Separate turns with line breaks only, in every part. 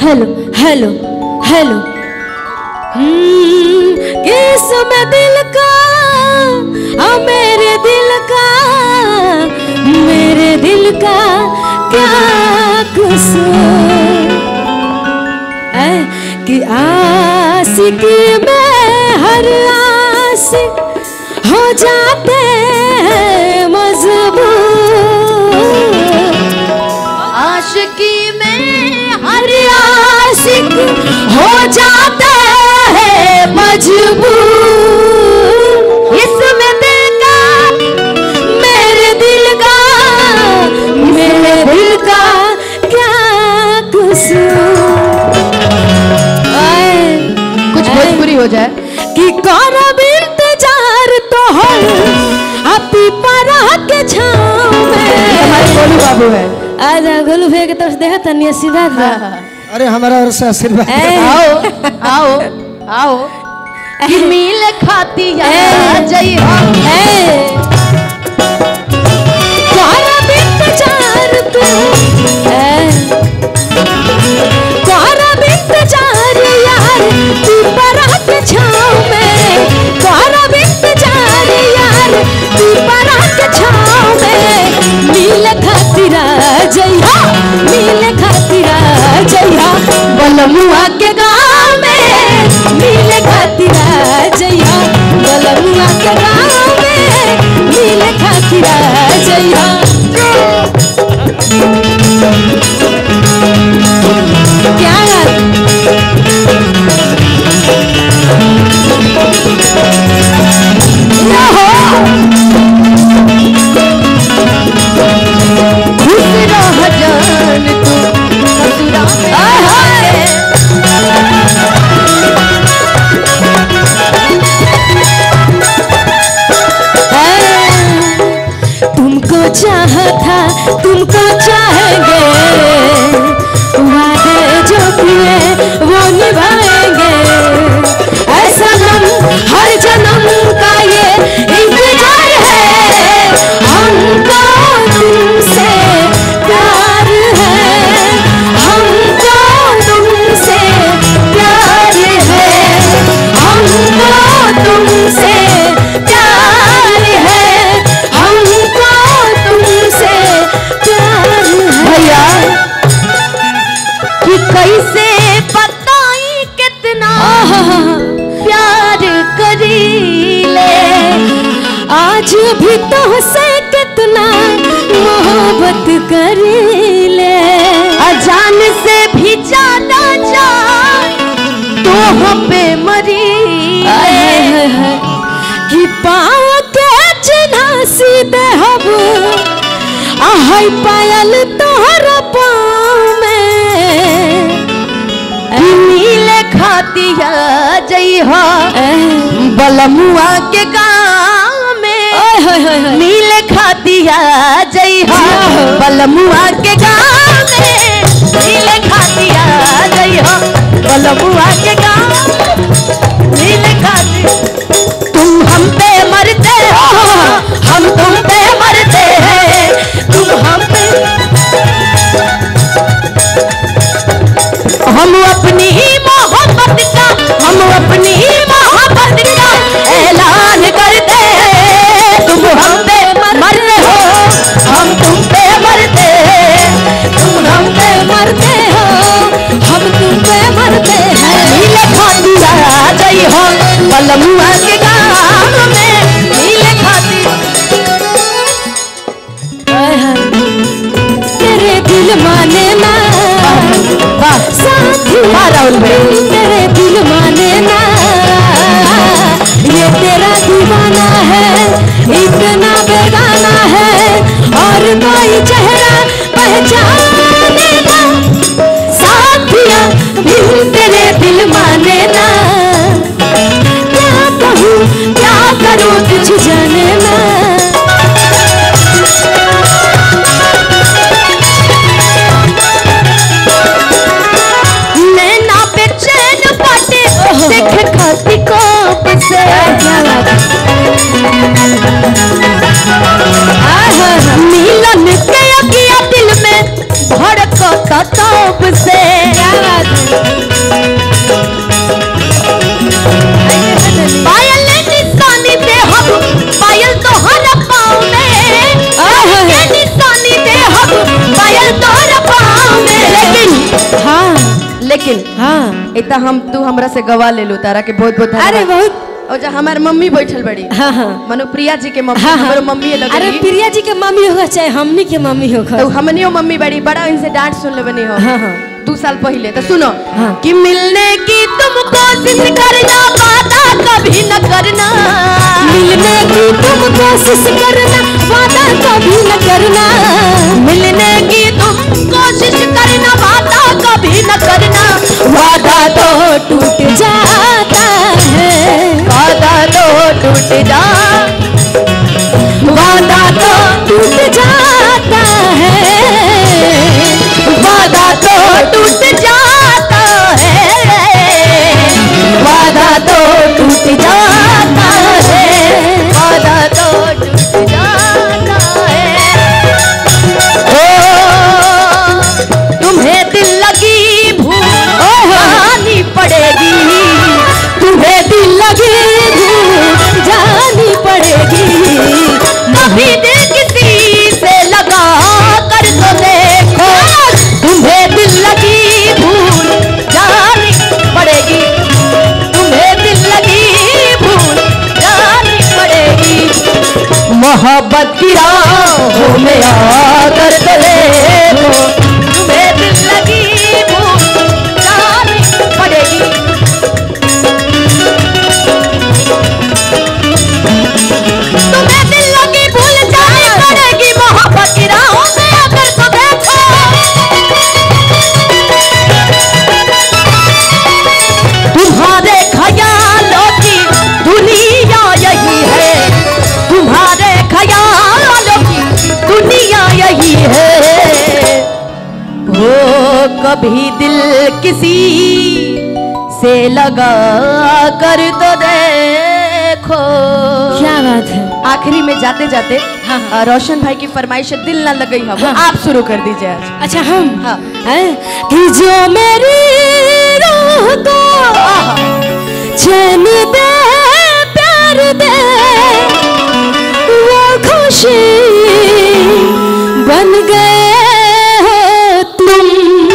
Hello hello hello. किस्म दिल का मेरे दिल का क्या कसूर कि आशिकी में हर आशिक हो जाते हैं मजबूर।
आशिकी में
हर आशिक हो जाता है मजबूर। इसमें दिल का मेरे दिल का क्या कसूर।
कुछ भोजपुरी हो जाए
कि करब इंतजार तो हो अपी परा के छाँव में।
हमारे गोलू बाबू है।
आजा गोलू भैया के तरफ से देखा तनी आशीर्वाद।
अरे हमारा और से आशीर्वाद।
आओ आओ आओ कि मिल खाती है जय हो।
करब इंतजार तो करब इंतजार यार तू परा के छाँव में। करब इंतजार यार तू परा के छाँव में। मिल खातिर जइहा मिल खातिर जइहा बलमुआ के गाँव में। मिल खातिर जइहा बलमुआ के गाँव में। मिल खातिर जइहा। क्या
खुश रह जान तू ससुरा में।
तुमको चाहा था तुमको चाहेंगे। वादे जो किए वो निभाएंगे। ऐसा हम हर जन्म का ये इंतजार है। हमको तुमसे प्यार है। हमको तुमसे प्यार है। हमको तुमसे प्यार है। हमको तुमसे प्यार है।
भैया कि कैसे बताई कितना प्यार करीले।
आज भी तुमसे कितना मोहब्बत करीले।
अजान से भी ज्यादा जान तो हम पे मरी।
कि पाँव के चिन्हा सीधे हब आहै पायल तोहर पाँव में।
नीले खाती है जई हो बलमुआ के गाँव में। नीले खाती है जई हो बलमुआ के गाँव में। नीले खाती है जई हो बलमुआ के गाँव। नीले खाती तुम हम पे मरते हो हम तुम पे मरते हैं। तुम हम पे हम अपनी मोहब्बत का ऐलान करते हैं। तुम हम पे मरते हो हम तुम पे मरते हैं। तुम हम पे मरते हो
हम तुम पे मरते हैं।
नीले खाती आ गई हो बलमुआ के गाँव में। नीले खाती
तेरे दिल माने ना साथी
राहुल भाई
तेरे दिल माने ना। ये तेरा दीवाना है इतना बेगाना है। और कोई चेहरा पहचाने ना। साथिया दिल तेरे दिल माने ना। क्या कहूँ क्या करूँ तुझ जाने ना।
नैना पे चैन बाटे लेकिन
हाँ
इतना हम तू हमरा से गवा ले लो तारा के बहुत बहुत
अरे
धन्यवाद।
बहुत
और जो हमार मम्मी बैठल बड़ी
हाँ हाँ
मनुप्रिया जी के मम्मी
हाँ, हाँ।
हमारो मम्मी लग
अरे प्रिया जी के मम्मी होगा चाहे हमनी के मम्मी होगा
तो हमनियो मम्मी बड़ी बड़ा इनसे डांट सुन ले बनी हो
हाँ हाँ
2 साल पहले तो सुनो
हाँ।
कि मिलने की तुम कोशिश करना वादा कभी न करना
मिलने की तुम कोशिश करना वादा कभी न करना
मिलने की तुम कोशिश करना वादा कभी न करना
वादा तो टूट जाता है
वादा तो टूट जा
वादा तो टूट जाता है
वादा तो टूट जाता है
वादा तो टूट जाता है
वादा तो टूट जाता है ओ तुम्हें दिल लगी भूल जानी पड़ेगी
तुम्हें दिल लगी भूल जानी पड़ेगी
कभी दिल किसी से लगा कर तो देखो तुम्हें दिल लगी भूल जानी पड़ेगी तुम्हें दिल लगी भूल जानी पड़ेगी मोहब्बत की राहों में आकर तो देखो तुम्हें दिल लगी भूल जानी पड़ेगी तुम्हें दिल लगी भूल जानी पड़ेगी मोहब्बत की राहों में आकर तो देखो तुम्हारे ख्यालों की दुनिया यही है तुम्हारे ख्यालों की दुनिया यही है हो कभी दिल किसी से लगा कर तो देखो
क्या बात है
आखिरी में जाते जाते
हाँ,
रोशन भाई की फरमाइश है, दिल ना लगी है वो
हाँ।
आप शुरू कर दीजिए आज।
अच्छा हम
हाँ।
हैं? कि जो मेरी रूह को चैन दे प्यार दे वो खुशी बन गए हो तुम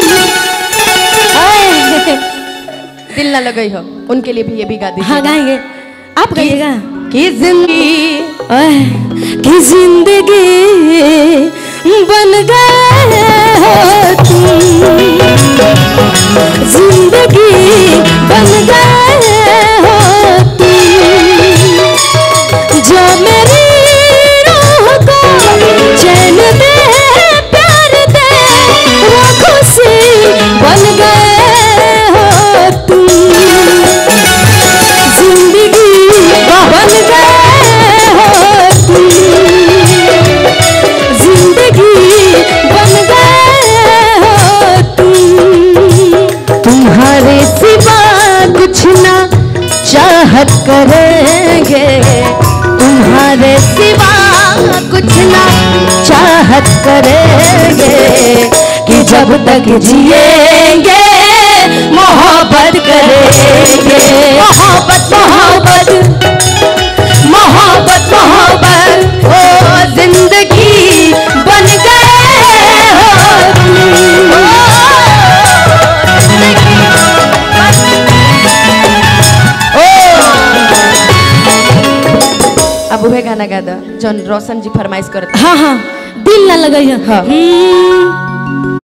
दिल ना लगी हो उनके लिए भी ये भी गा दीजिए।
हाँ गाएंगे आप गाइएगा
कि जिंदगी
कि जिंदगी बन गए हो तुम जिंदगी बन गए हो तुम जो मेरी रूह को चैन दे प्यार दे वो खुशी बन गए हो तुम जिंदगी बन गए हो तुम जिंदगी बन गए हो तुम तुम्हारे सिवा कुछ ना चाहत करेंगे तुम्हारे सिवा कुछ ना चाहत करेंगे कि जब तक जिएंगे मोहब्बत करेंगे मोहब्बत मोहब्बत मोहब्बत मोहब्बत ओ जिंदगी बन गए हो तुम। अब वह गाना गा दो जौन रोशन जी फरमाइश करते हाँ हाँ दिल ना लगाइए
हाँ।